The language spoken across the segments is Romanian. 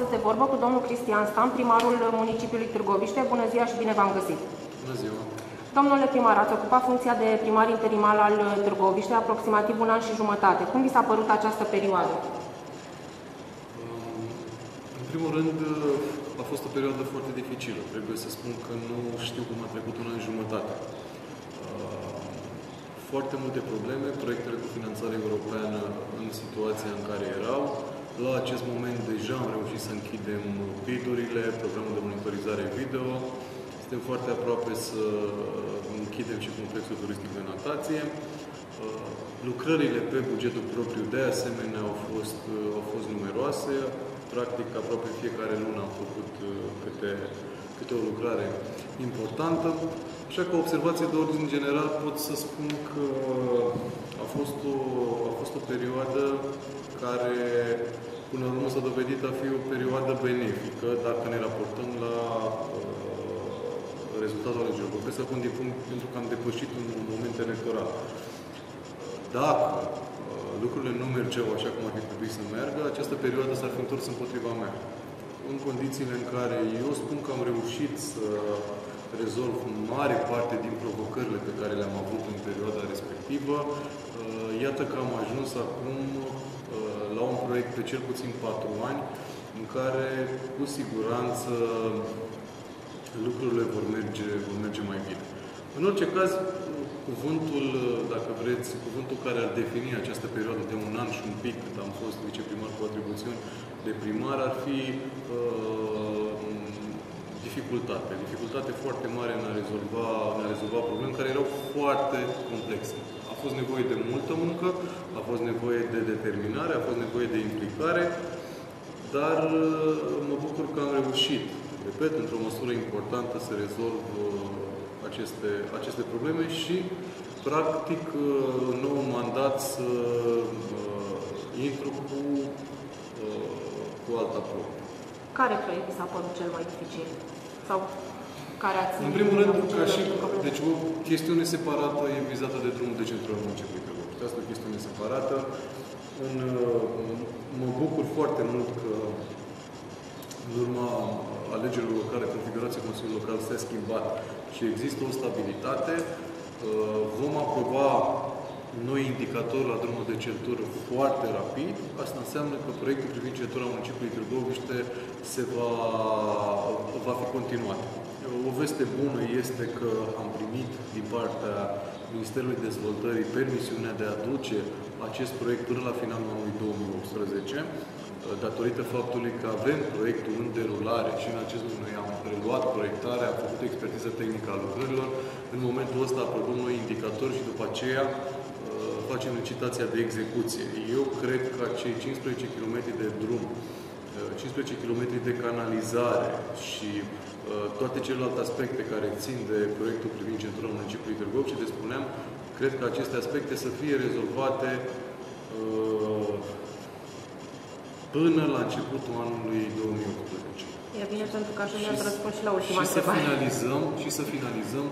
astăzi de vorbă cu domnul Cristian Stan, primarul municipiului Târgoviște. Bună ziua și bine v-am găsit! Bună ziua! Domnule primar, ați ocupat funcția de primar interimar al Târgoviște aproximativ un an și jumătate. Cum vi s-a părut această perioadă? În primul rând, a fost o perioadă foarte dificilă. Trebuie să spun că nu știu cum a trecut un an și jumătate. Foarte multe probleme, proiectele cu finanțare europeană în situația în care erau. La acest moment deja am reușit să închidem bid-urile, programul de monitorizare video. Suntem foarte aproape să închidem și complexul turistic de natație. Lucrările pe bugetul propriu de asemenea au fost numeroase. Practic, aproape fiecare lună am făcut câte o lucrare importantă. Așa că observație de ordin general pot să spun că a fost o perioadă care până la urmă s-a dovedit a fi o perioadă benefică dacă ne raportăm la rezultatul alegerilor. Vorbesc acum din punct pentru că am depășit un moment electoral. Dacă lucrurile nu mergeau așa cum ar fi trebuit să meargă, această perioadă s-ar fi întors împotriva mea. În condițiile în care eu spun că am reușit să rezolv mare parte din provocările pe care le-am avut în perioada respectivă, iată că am ajuns acum la un proiect pe cel puțin 4 ani, în care cu siguranță lucrurile vor merge mai bine. În orice caz, cuvântul, dacă vreți, cuvântul care ar defini această perioadă de un an și un pic, cât am fost viceprimar cu atribuțiuni de primar, ar fi dificultate. Dificultate foarte mare în a rezolva probleme care erau foarte complexe. A fost nevoie de multă muncă, a fost nevoie de determinare, a fost nevoie de implicare, dar mă bucur că am reușit, repet, într-o măsură importantă să rezolv aceste probleme și, practic, în nou mandat să intru cu alta problemă. Care proiect vi s-a părut cel mai dificil? Sau care ați... În primul rând, deci o chestiune separată e vizată de drumul de centru al municipiului Târgoviște. Asta e o chestiune separată. Mă bucur foarte mult că în urma alegerilor locale, configurația Consiliului Local s-a schimbat și există o stabilitate. Vom aproba noi indicatori la drumul de centură foarte rapid. Asta înseamnă că proiectul privind centura municipiului Târgoviște va fi continuat. O veste bună este că am primit din partea Ministerului Dezvoltării permisiunea de a duce acest proiect până la finalul anului 2018, datorită faptului că avem proiectul în derulare și în acest moment noi am preluat proiectarea, am făcut expertiză tehnică a lucrărilor. În momentul ăsta aprobăm noi indicatori și după aceea facem licitația de execuție. Eu cred că cei 15 km de drum, 15 km de canalizare și toate celelalte aspecte care țin de proiectul privind centura municipiului Târgoviște, de spuneam, cred că aceste aspecte să fie rezolvate până la începutul anului 2018. E bine, pentru că așa mi-ați răspuns și la ultima întrebare. Și să finalizăm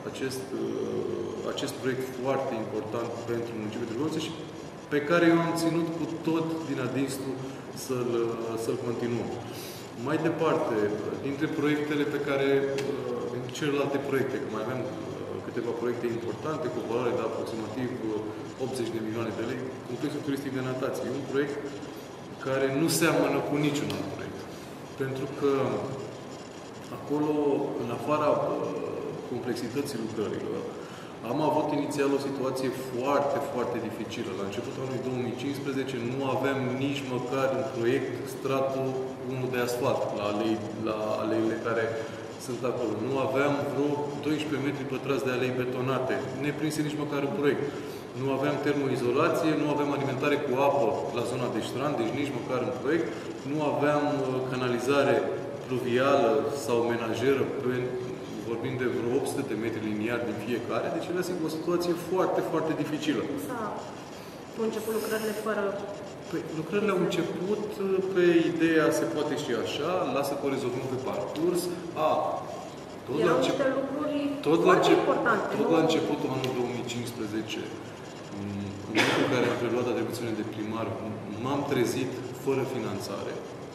acest proiect foarte important pentru municipiul Târgoviște și pe care eu am ținut cu tot din adinsul să-l continuăm. Mai departe, dintre proiectele pe care, dintre celelalte proiecte, că mai avem câteva proiecte importante cu o valoare de aproximativ 80 de milioane de lei, complexul turistic de natație. E un proiect care nu seamănă cu niciun alt proiect. Pentru că acolo, în afara complexității lucrărilor, am avut inițial o situație foarte, foarte dificilă. La începutul anului 2015 nu aveam nici măcar în proiect stratul 1 de asfalt la aleile care sunt acolo. Nu aveam vreo 12 metri pătrați de alei betonate, neprinse nici măcar în proiect. Nu aveam termoizolație, nu aveam alimentare cu apă la zona de strand, deci nici măcar în proiect. Nu aveam canalizare pluvială sau menajeră, vorbim de vreo 800 de metri liniari din fiecare, deci era o situație foarte, foarte dificilă. Au început lucrările fără... Păi, lucrările au început pe ideea se poate și așa, lasă că o rezolvăm pe parcurs. Erau niște lucruri foarte importante. Tot la începutul anului 2015, în momentul în care am preluat atribuțiunile de primar, m-am trezit fără finanțare.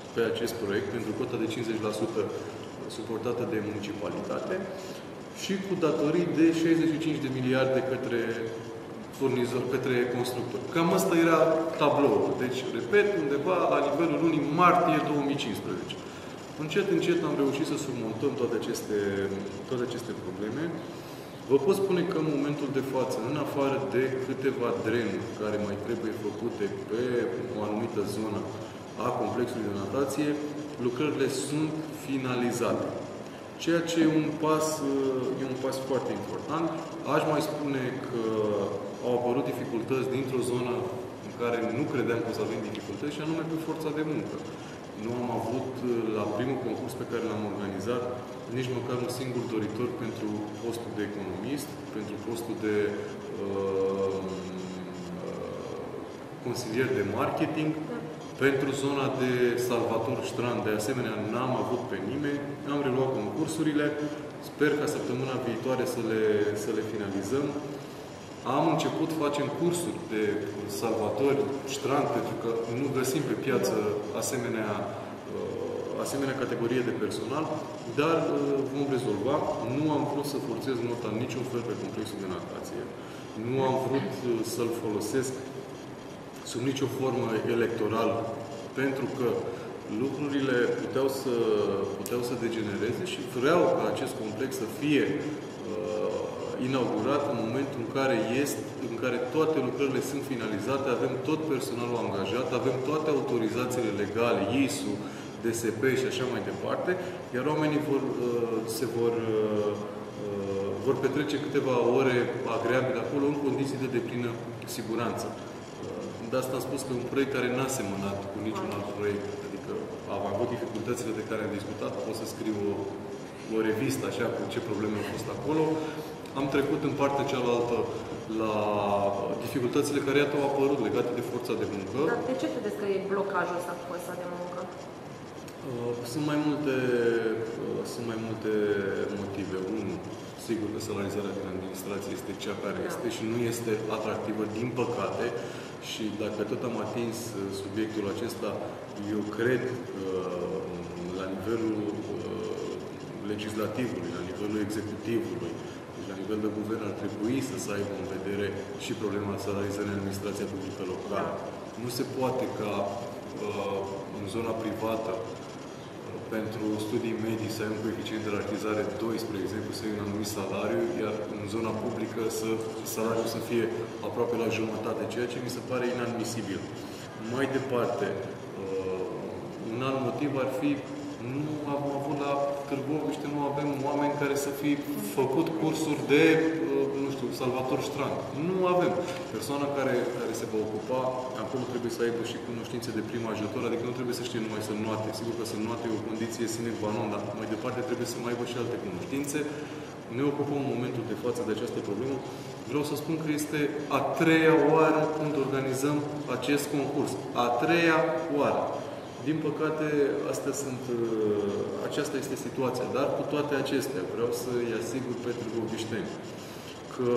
pe acest proiect, pentru cota de 50% suportată de municipalitate și cu datorii de 65 de miliarde către furnizor, către constructor. Cam asta era tabloul. Deci, repet, undeva la nivelul lunii martie 2015. Încet, încet am reușit să surmontăm toate aceste probleme. Vă pot spune că în momentul de față, în afară de câteva drenuri care mai trebuie făcute pe o anumită zonă a complexului de natație, lucrările sunt finalizate. Ceea ce e un pas foarte important. Aș mai spune că au apărut dificultăți dintr-o zonă în care nu credeam că o să avem dificultăți, și anume pe forța de muncă. Nu am avut, la primul concurs pe care l-am organizat, nici măcar un singur doritor pentru postul de economist, pentru postul de consilier de marketing, pentru zona de salvator strand, de asemenea, n-am avut pe nimeni. Am reluat concursurile. Sper ca săptămâna viitoare să le finalizăm. Am început, facem cursuri de salvatori strand, pentru că nu găsim pe piață asemenea categorie de personal, dar vom rezolva. Nu am vrut să forțez nota în niciun fel pe complexul de natație. Nu am vrut să-l folosesc sub nicio formă electorală, pentru că lucrurile puteau să degenereze și vreau ca acest complex să fie inaugurat în momentul în care toate lucrările sunt finalizate, avem tot personalul angajat, avem toate autorizațiile legale, ISU, DSP și așa mai departe, iar oamenii vor petrece câteva ore agreabile acolo în condiții de deplină siguranță. De asta am spus că e un proiect care n-a semănat cu niciun alt proiect. Adică am avut dificultățile de care am discutat, pot să scriu o revistă așa cu ce probleme au fost acolo. Am trecut în partea cealaltă la dificultățile care iată au apărut legate de forța de muncă. Dar de ce credeți că e blocajul ăsta cu forța de muncă? Sunt mai multe motive. Unul, sigur că salarizarea din administrație este cea care este și nu este atractivă, din păcate. Și dacă tot am atins subiectul acesta, eu cred că la nivelul legislativului, la nivelul executivului, deci la nivel de guvern ar trebui să se aibă în vedere și problema salarizării în administrația publică locală. Nu se poate ca în zona privată pentru studii medii să ai un coeficient de rachtizare 2, spre exemplu, să ai un anumit salariu, iar în zona publică salariul să fie aproape la jumătate, ceea ce mi se pare inadmisibil. Mai departe, un alt motiv ar fi, nu am avut la Târgoviște, nu avem oameni care să fi făcut cursuri de, nu știu, salvator strand. Nu avem. Persoana care se va ocupa, acolo trebuie să aibă și cunoștințe de prim ajutor, adică nu trebuie să știe numai să înoate. Sigur că să înoate e o condiție sine qua non, dar mai departe trebuie să mai aibă și alte cunoștințe. Ne ocupăm în momentul de față de această problemă. Vreau să spun că este a treia oară când organizăm acest concurs. A treia oară. Din păcate, aceasta este situația. Dar cu toate acestea, vreau să-i asigur pe târgovișteni că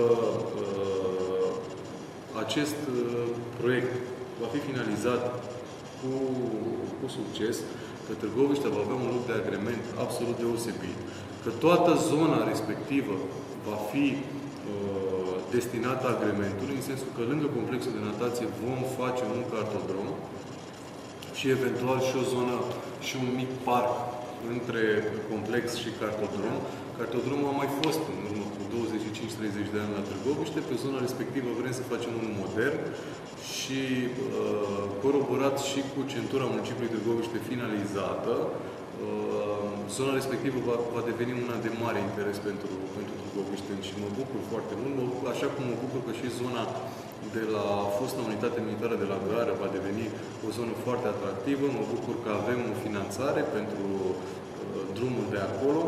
acest proiect va fi finalizat cu succes, că Târgoviște va avea un loc de agrement absolut deosebit, că toată zona respectivă va fi destinată agrementului, în sensul că lângă complexul de natație vom face un cartodrom și eventual și o zonă și un mic parc între complex și cartodrom. Cartodromul a mai fost în urmă cu 25-30 de ani la Târgoviște. Pe zona respectivă vrem să facem unul modern și coroborat și cu centura municipiului Târgoviște finalizată. Zona respectivă va deveni una de mare interes pentru târgovișteni și mă bucur foarte mult, așa cum mă bucur că și zona de la fosta unitate militară de la gară va deveni o zonă foarte atractivă. Mă bucur că avem o finanțare pentru drumul de acolo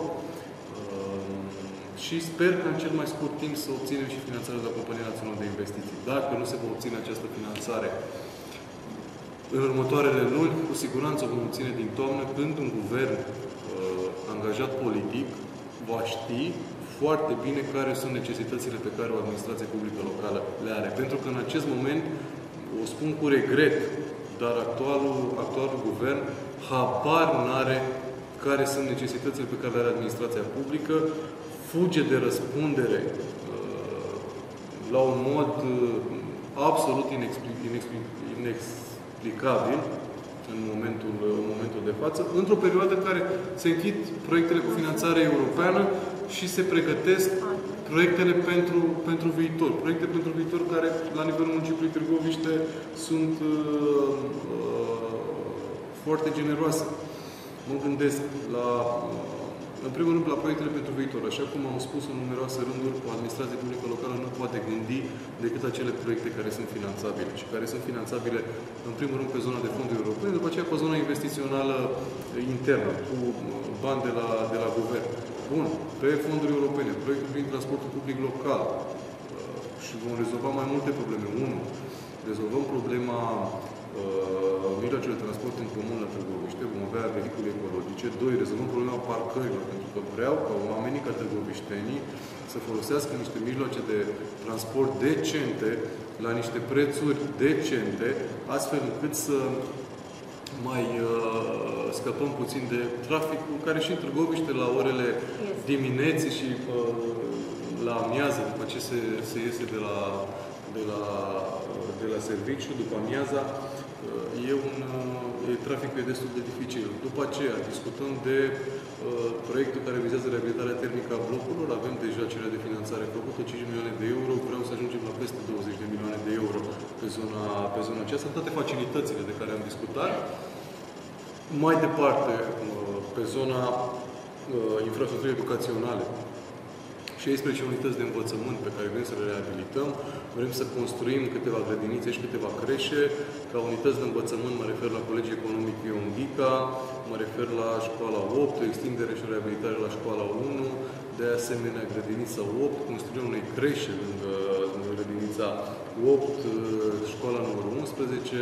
și sper că în cel mai scurt timp să obținem și finanțarea de la Compania Națională de Investiții. Dacă nu se va obține această finanțare în următoarele luni, cu siguranță o vom obține din toamnă, când un guvern angajat politic va ști foarte bine care sunt necesitățile pe care o administrație publică locală le are. Pentru că în acest moment, o spun cu regret, dar actualul guvern habar n-are care sunt necesitățile pe care le are administrația publică, fuge de răspundere la un mod absolut inexplicabil în momentul de față, într-o perioadă în care se închid proiectele cu finanțare europeană și se pregătesc proiectele pentru viitor. Proiecte pentru viitor care, la nivelul municipiului Târgoviște, sunt foarte generoase. Mă gândesc în primul rând, la proiectele pentru viitor. Așa cum am spus în numeroase rânduri, o administrație publică locală nu poate gândi decât acele proiecte care sunt finanțabile și care sunt finanțabile, în primul rând, pe zona de fonduri europene, după aceea pe zona investițională internă, cu bani de la guvern. Bun, pe fonduri europene, proiectul prin transportul public local și vom rezolva mai multe probleme. 1. Rezolvăm problema mijloacele de transport în comun la Târgoviște, vom avea vehicule ecologice. 2. Rezolvăm problema parcărilor, pentru că vreau ca oamenii, ca târgoviștenii, să folosească niște mijloace de transport decente, la niște prețuri decente, astfel încât să mai scăpăm puțin de traficul, care și în Târgoviște, la orele dimineții și la amiază, după ce se iese de la serviciu, după amiaza, traficul e destul de dificil. După aceea, discutăm de proiectul care vizează reabilitarea termică a blocurilor. Avem deja cererea de finanțare făcută, 5 milioane de euro. Vreau să ajungem la peste 20 de milioane de euro pe zona aceasta. Toate facilitățile de care am discutat. Mai departe, pe zona infrastructurii educaționale, 16 unități de învățământ pe care vrem să le reabilităm. Vrem să construim câteva grădinițe și câteva creșe. Ca unități de învățământ mă refer la Colegiul Economic Ion Ghica, mă refer la școala 8, o extindere și o reabilitare la școala 1, de asemenea grădinița 8, construirea unei creșe lângă grădinița 8, școala numărul 11,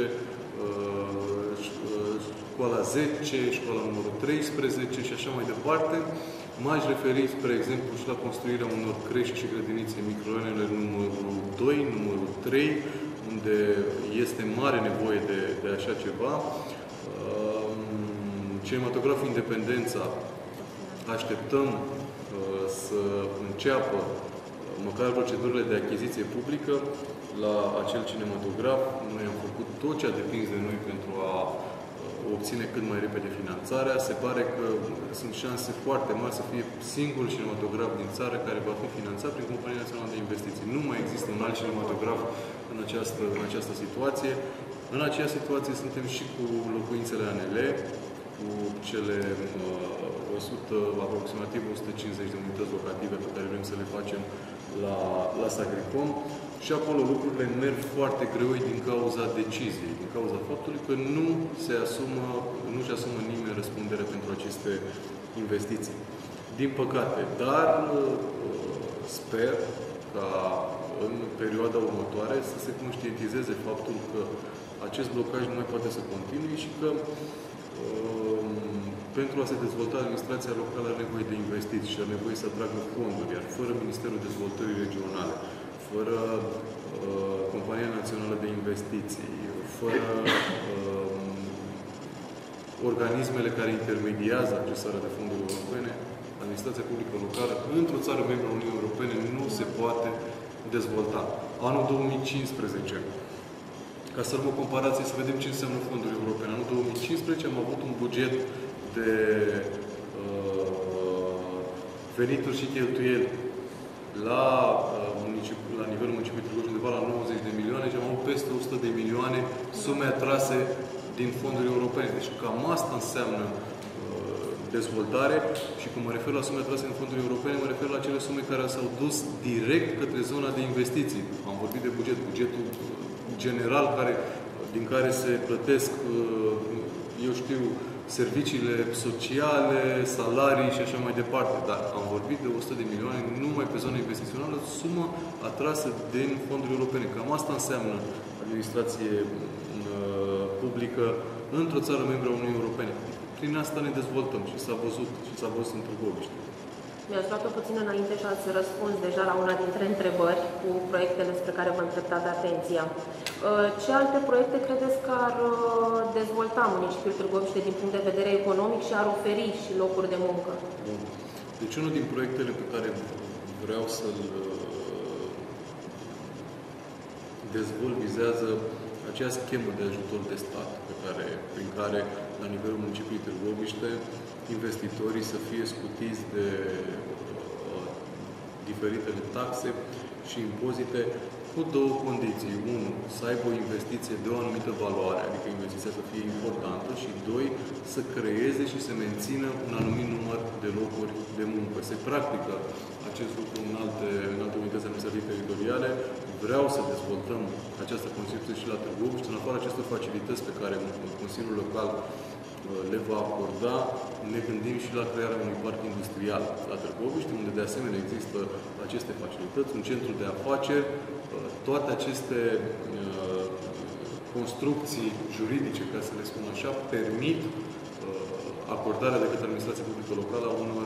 școala 10, școala numărul 13 și așa mai departe. M-aș referi, spre exemplu, și la construirea unor creșe și grădinițe în microraionele numărul 2, numărul 3, unde este mare nevoie de așa ceva. Cinematograful Independența, așteptăm să înceapă măcar procedurile de achiziție publică la acel cinematograf. Noi am făcut tot ce a depins de noi pentru a obține cât mai repede finanțarea. Se pare că sunt șanse foarte mari să fie singurul cinematograf din țară care va fi finanțat prin Compania Națională de Investiții. Nu mai există un alt cinematograf în această situație. În aceeași situație suntem și cu locuințele ANL, cu cele aproximativ 150 de unități locative pe care vrem să le facem la Sagricom. Și acolo lucrurile merg foarte greu din cauza deciziei, din cauza faptului că nu-și asumă nimeni răspundere pentru aceste investiții. Din păcate, dar sper ca în perioada următoare să se conștientizeze faptul că acest blocaj nu mai poate să continue și că pentru a se dezvolta administrația locală are nevoie de investiții și are nevoie să atragă fonduri, iar fără Ministerul Dezvoltării Regionale, fără Compania Națională de Investiții, fără organismele care intermediază accesarea de fonduri europene, administrația publică locală într-o țară membră a Uniunii Europene nu se poate dezvolta. Anul 2015, ca să luăm o comparație, să vedem ce înseamnă fonduri europene. Anul 2015 am avut un buget de venituri și cheltuieli la nivelul municipiului Târgoviște undeva la 90 de milioane și am avut peste 100 de milioane sume atrase din fonduri europene. Deci cam asta înseamnă dezvoltare și când mă refer la sume atrase din fonduri europene, mă refer la acele sume care s-au dus direct către zona de investiții. Am vorbit de bugetul general din care se plătesc, eu știu, serviciile sociale, salarii și așa mai departe. Dar am vorbit de 100 de milioane numai pe zona investițională, sumă atrasă din fonduri europene. Cam asta înseamnă administrație publică într-o țară membră a Uniunii Europene. Prin asta ne dezvoltăm și s-a văzut în Târgoviște. Mi-ați luat-o puțin înainte și ați răspuns deja la una dintre întrebări cu proiectele spre care vă îndreptați atenția. Ce alte proiecte credeți că ar dezvolta municipiul Târgoviște din punct de vedere economic și ar oferi și locuri de muncă? Bun. Deci unul din proiectele pe care vreau să-l dezvolt vizează acea schemă de ajutor de stat prin care, la nivelul municipiului Târgoviște, investitorii să fie scutiți de diferitele taxe și impozite cu două condiții. Unu, să aibă o investiție de o anumită valoare, adică investiția să fie importantă, și doi, să creeze și să mențină un anumit număr de locuri de muncă. Se practică acest lucru în alte unități administrative teritoriale. Vreau să dezvoltăm această concepție și la Târgoviște. În afară acestor facilități pe care Consiliul Local le va acorda, ne gândim și la crearea unui parc industrial la Târgoviște, unde de asemenea există aceste facilități, un centru de afaceri, toate aceste construcții juridice, ca să le spun așa, permit acordarea de către administrația publică locală a unor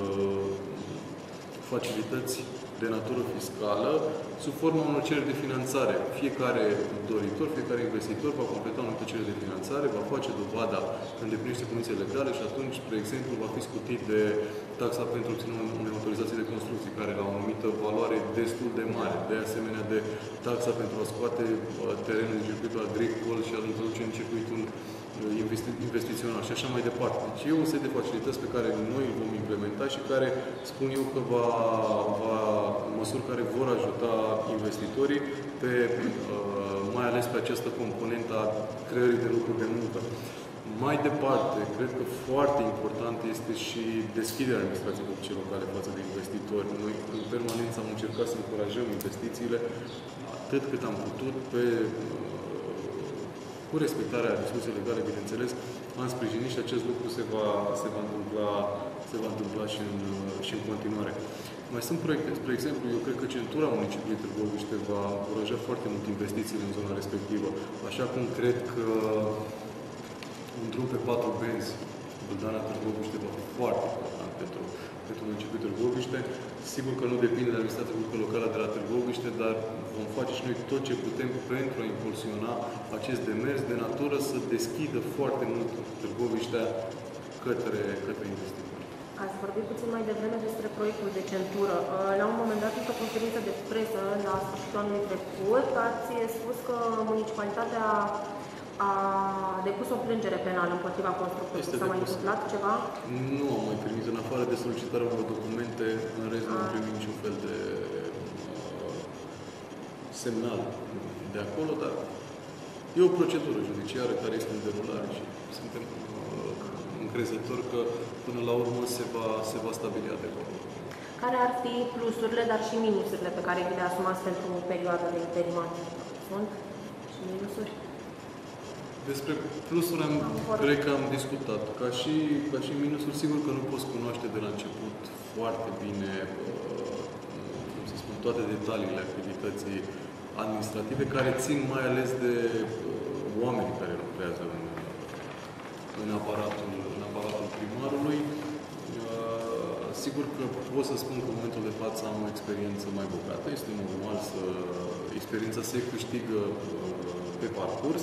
facilități de natură fiscală sub forma unor cereri de finanțare. Fiecare doritor, fiecare investitor va completa o anumită cerere de finanțare, va face dovada că îndeplinește condițiile legale și atunci, spre exemplu, va fi scutit de taxa pentru obținerea unei autorizații de construcții, care la o anumită valoare destul de mare. De asemenea, de taxa pentru a scoate terenul din circuitul agricol și a-l introduce în circuitul investițional și așa mai departe. Deci e un set de facilități pe care noi îl vom implementa și care, spun eu, că măsuri care vor ajuta investitorii mai ales pe această componentă a creării de locuri de muncă. Mai departe, cred că foarte important este și deschiderea administrației publice locale față de investitori. Noi în permanență am încercat să încurajăm investițiile atât cât am putut cu respectarea discuției legale, bineînțeles, am sprijinit și acest lucru se va întâmpla și în continuare. Mai sunt proiecte. Spre exemplu, eu cred că centura municipiului Târgoviște va încuraja foarte mult investițiile în zona respectivă. Așa cum cred că un drum pe 4 benzi, Bâldana-Târgoviște, va fi foarte important pentru municipiul Târgoviște. Sigur că nu depinde de administrația publică locală de la Târgoviște, dar vom face și noi tot ce putem pentru a impulsiona acest demers de natură să deschidă foarte mult Târgoviștea către investitori. Ați vorbit puțin mai devreme despre proiectul de centură. La un moment dat, într-o conferință de presă, la sfârșitul anului trecut, ați spus că municipalitatea a depus o plângere penală împotriva constructorului. S-a mai întâmplat ceva? Nu am mai primit, în afară de solicitarea unor documente, în rest nu am primit niciun fel de semnal de acolo, dar e o procedură judiciară care este în derulare și suntem încrezători că până la urmă se va stabili adevărul. Care ar fi plusurile, dar și minusurile pe care vi le asumați pentru perioada de interimat? Sunt și minusuri? Despre plusuri cred că am discutat. Ca și minusuri, sigur că nu poți cunoaște de la început foarte bine, cum să spun, toate detaliile activității administrative, care țin mai ales de oamenii care lucrează în aparatul primarului. Sigur că pot să spun că în momentul de față am o experiență mai bogată. Este normal experiența se câștigă pe parcurs.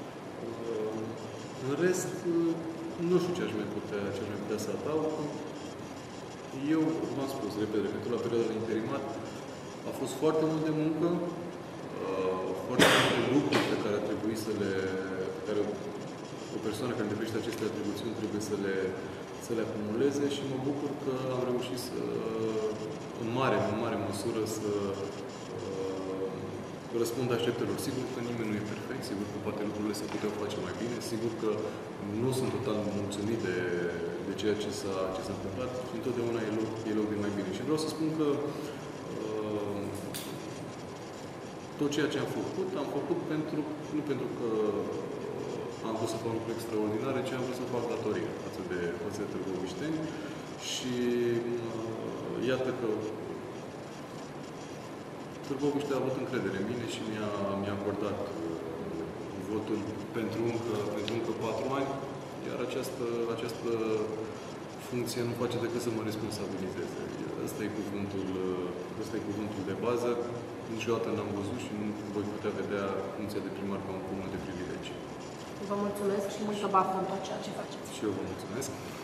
În rest, nu știu ce aș mai putea să adaug. Eu v-am spus, repede, pentru la perioada de interimat a fost foarte mult de muncă, foarte multe lucruri pe care a trebuit care o persoană care îndeplinește aceste atribuțiuni trebuie să le acumuleze și mă bucur că am reușit în mare măsură să răspund așteptărilor. Sigur că nimeni nu e perfect, sigur că poate lucrurile se puteau face mai bine, sigur că nu sunt total mulțumit de ceea ce s-a întâmplat și întotdeauna e loc de mai bine. Și vreau să spun că tot ceea ce am făcut nu pentru că am vrut să fac lucruri extraordinare, ci am vrut să fac datorie față de târgovișteni și iată că Târgoviște a avut încredere în mine și mi-a acordat votul pentru încă 4 ani, iar această funcție nu face decât să mă responsabilizeze. Ăsta e cuvântul de bază. Niciodată n-am văzut și nu voi putea vedea funcția de primar ca un cumul de privilegii. Vă mulțumesc și multă baftă în tot ceea ce faceți. Și eu vă mulțumesc.